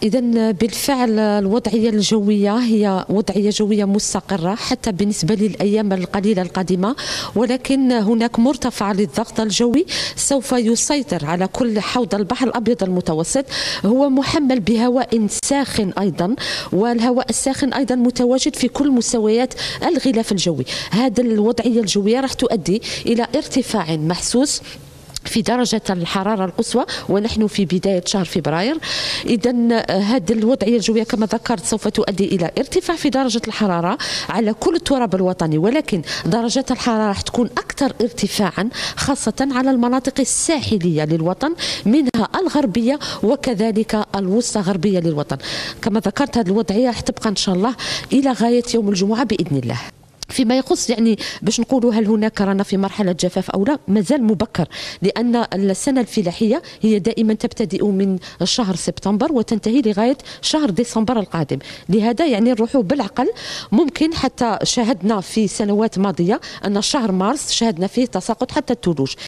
إذا بالفعل الوضعية الجوية هي وضعية جوية مستقرة حتى بالنسبة للأيام القليلة القادمة، ولكن هناك مرتفع للضغط الجوي سوف يسيطر على كل حوض البحر الأبيض المتوسط. هو محمل بهواء ساخن أيضا، والهواء الساخن أيضا متواجد في كل مستويات الغلاف الجوي. هذه الوضعية الجوية راح تؤدي إلى ارتفاع محسوس في درجة الحرارة القصوى، ونحن في بداية شهر فبراير. إذا هذه الوضعية الجوية كما ذكرت سوف تؤدي إلى ارتفاع في درجة الحرارة على كل التراب الوطني، ولكن درجات الحرارة راح تكون أكثر ارتفاعا خاصة على المناطق الساحلية للوطن، منها الغربية وكذلك الوسطى غربية للوطن. كما ذكرت هذه الوضعية راح تبقى إن شاء الله إلى غاية يوم الجمعة بإذن الله. فيما يخص باش نقولوا هل هناك رانا في مرحلة جفاف أو لا، مازال مبكر، لأن السنة الفلاحية هي دائما تبتدئ من شهر سبتمبر وتنتهي لغاية شهر ديسمبر القادم. لهذا نروحوا بالعقل. ممكن حتى شاهدنا في سنوات ماضية أن شهر مارس شاهدنا فيه تساقط حتى الثلوج.